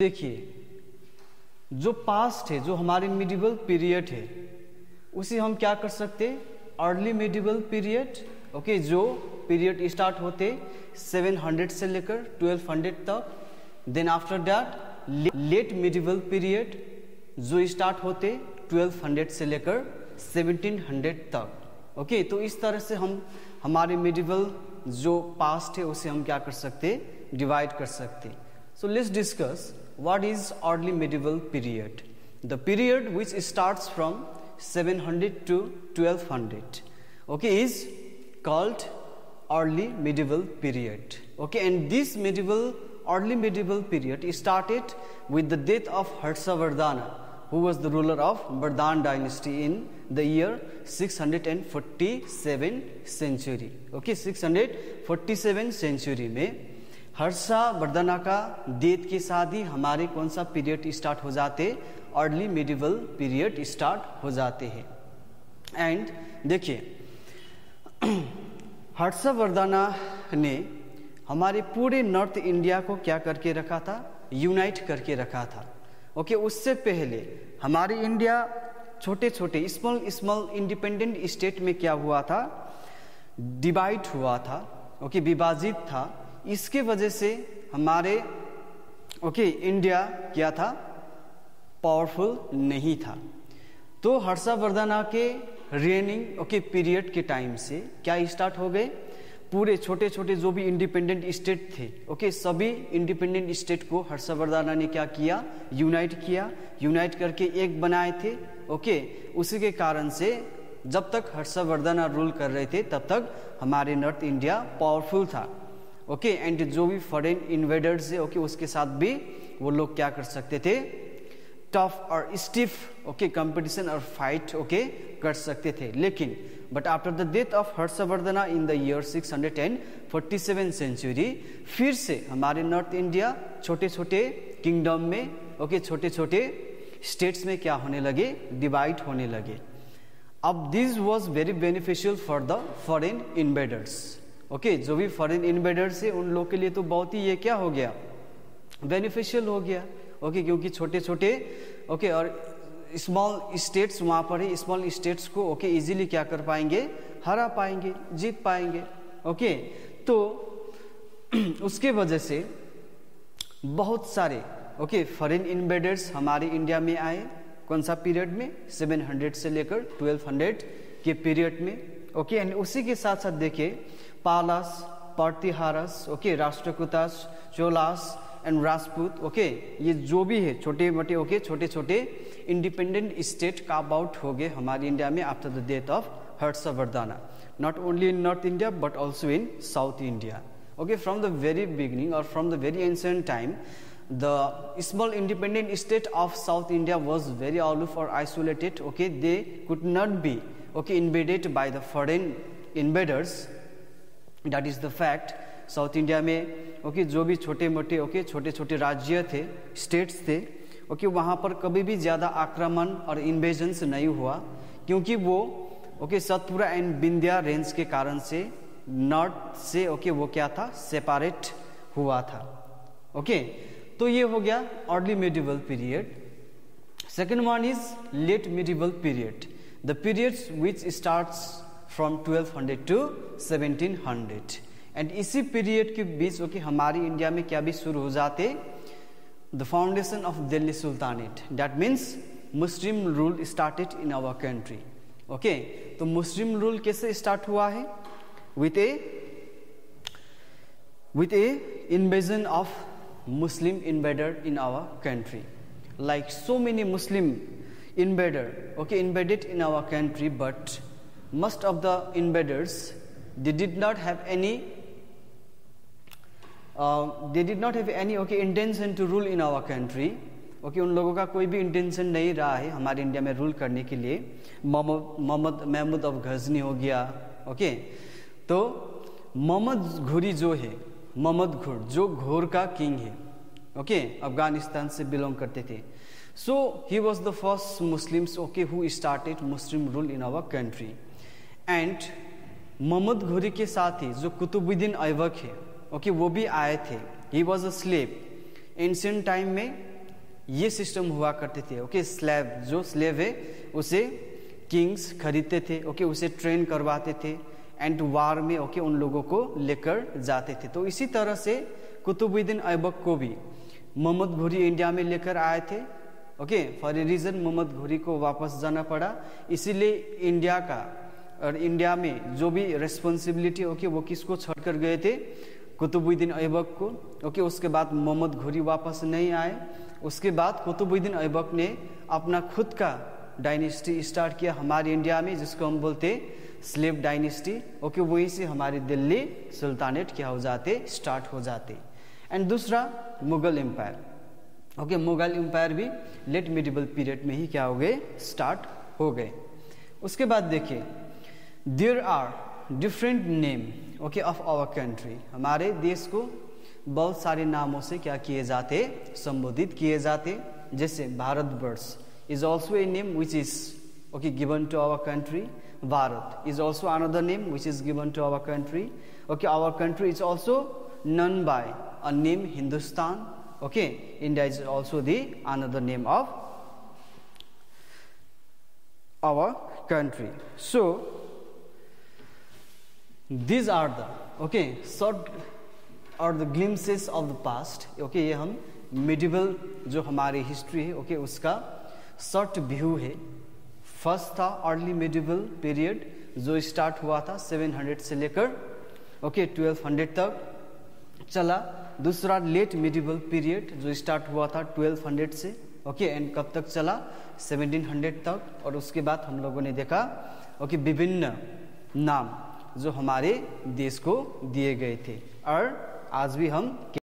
देखिए, जो पास्ट है, जो हमारे मिडिवल पीरियड है, उसे हम क्या कर सकते हैं, अर्ली मिडिवल पीरियड। ओके, जो पीरियड स्टार्ट होते 700 से लेकर 1200 तक। Then after that late medieval period, जो स्टार्ट होते 1200 से लेकर 1700 तक। ओके, तो इस तरह से हम हमारे मिडिवल जो पास्ट है उसे हम क्या कर सकते, डिवाइड कर सकते। So let's discuss what is early medieval period. The period which starts from 700 to 1200, okay, is called early medieval period. Okay, and this early medieval period started with the death of Harshavardhana, who was the ruler of Vardhan dynasty in the year 647 century. Okay, 647 century में हर्षवर्धना का death के साथ ही हमारे कौन सा period start हो जाते, early medieval period start हो जाते हैं। एंड देखिए, हर्षवर्धना ने हमारे पूरे नॉर्थ इंडिया को क्या करके रखा था, यूनाइट करके रखा था। ओके, उससे पहले हमारी इंडिया छोटे छोटे स्मॉल इंडिपेंडेंट स्टेट में क्या हुआ था, डिवाइड हुआ था। ओके, विभाजित था। इसके वजह से हमारे इंडिया क्या था, पावरफुल नहीं था। तो हर्षवर्धना के रेनिंग पीरियड के टाइम से क्या स्टार्ट हो गए, पूरे छोटे छोटे जो भी इंडिपेंडेंट स्टेट थे, सभी इंडिपेंडेंट स्टेट को हर्षवर्धना ने क्या किया, यूनाइट किया। यूनाइट करके एक बनाए थे। उसी के कारण से जब तक हर्षवर्धना रूल कर रहे थे तब तक हमारे नॉर्थ इंडिया पावरफुल था। एंड जो भी फॉरेन इन्वेडर्स है, उसके साथ भी वो लोग क्या कर सकते थे, टफ और स्टिफ कंपटीशन और फाइट कर सकते थे। लेकिन but after the death of Harshavardhana in the year 647 century, फिर से हमारे नॉर्थ इंडिया छोटे छोटे किंगडम में छोटे छोटे स्टेट्स में क्या होने लगे, डिवाइड होने लगे। अब this was very beneficial for the foreign invaders. जो भी फॉरेन इन्वेडर्स है उन लोग के लिए तो बहुत ही ये क्या हो गया, बेनिफिशियल हो गया। क्योंकि छोटे छोटे और स्मॉल स्टेट्स वहाँ पर है, स्मॉल स्टेट्स को इजीली क्या कर पाएंगे, हरा पाएंगे, जीत पाएंगे। तो उसके वजह से बहुत सारे फॉरेन इन्वेडर्स हमारे इंडिया में आए। कौन सा पीरियड में, 700 से लेकर 1200 के पीरियड में। एंड उसी के साथ साथ देखिए, पालास, प्रतिहारस, राष्ट्रकूटास, चोलास एंड राजपूत, ये जो भी है छोटे मोटे छोटे छोटे इंडिपेंडेंट स्टेट का आउट हो गए हमारी इंडिया में after the death of Harshavardhana, not only in north India but also in south India. From the very beginning और from the very ancient time, the small independent state of South India was very aloof or isolated. They could not be invaded by the foreign invaders. That is the fact. South India में जो भी छोटे मोटे छोटे छोटे राज्य थे, states थे, वहाँ पर कभी भी ज़्यादा आक्रमण और इन्वेजन्स नहीं हुआ, क्योंकि वो सतपुरा एंड विंध्या रेंज के कारण से नॉर्थ से वो क्या था, सेपरेट हुआ था। तो ये हो गया early medieval period. Second one is late medieval period, the periods which starts from 1200 to 1700। And इसी पीरियड के बीच हमारी इंडिया में क्या भी शुरू हो जाते, the foundation of Delhi sultanate, that means Muslim rule started in our country. तो मुस्लिम रूल कैसे स्टार्ट हुआ है, with a invasion of Muslim invader in our country. Like so many Muslim invader invaded in our country, but most of the invaders, they did not have any intention to rule in our country. उन लोगों का कोई भी intention नहीं रहा है हमारे India में रूल करने के लिए। महमूद ऑफ गजनी हो गया। तो मोहम्मद घुरी जो है, मोहम्मद घुर जो घोर का किंग है, अफगानिस्तान से बिलोंग करते थे। So he was the first Muslims who started Muslim rule in our country. And Mohammad Ghuri के साथ ही जो कुतुबुद्दीन ऐबक है, वो भी आए थे। He was a slave. Ancient time में ये सिस्टम हुआ करते थे। ओके, स्लेव, जो स्लेव है उसे किंग्स खरीदते थे, ओके, उसे ट्रेन करवाते थे एंड वार में ओके उन लोगों को लेकर जाते थे। तो इसी तरह से कुतुबुद्दीन ऐबक को भी मोहम्मद घोरी इंडिया में लेकर आए थे। Okay, for a reason Mohammad Ghori को वापस जाना पड़ा, इसीलिए इंडिया का और इंडिया में जो भी रिस्पॉन्सिबिलिटी ओके वो किसको छोड़कर गए थे, कुतुबुद्दीन ऐबक को। ओके, उसके बाद मोहम्मद घोरी वापस नहीं आए। उसके बाद कुतुबुद्दीन ऐबक ने अपना खुद का डायनेस्टी स्टार्ट किया हमारे इंडिया में, जिसको हम बोलते स्लेव डायनेस्टी। ओके, वहीं से हमारे दिल्ली सुल्तानेट क्या हो जाते, स्टार्ट हो जाते। एंड दूसरा Mughal empire. Okay, Mughal empire भी लेट मिडिवल पीरियड में ही क्या हो गए, स्टार्ट हो गए। उसके बाद देखिए, there are different name okay of our country. हमारे देश को बहुत सारे नामों से क्या किए जाते, संबोधित किए जाते। जैसे Bharatvarsh is also a name which is okay given to our country. Bharat is also another name which is given to our country. Okay, our country is also known by a name Hindustan. Okay, India is also the another name of our country. So these are the okay short or the glimpses of the past. Okay, ये हम medieval जो हमारी history है okay उसका short view है। First था early medieval period जो start हुआ था 700 से लेकर ओके 1200 तक चला। दूसरा लेट मिडिवल पीरियड जो स्टार्ट हुआ था 1200 से ओके एंड कब तक चला, 1700 तक। और उसके बाद हम लोगों ने देखा ओके विभिन्न नाम जो हमारे देश को दिए गए थे। और आज भी हम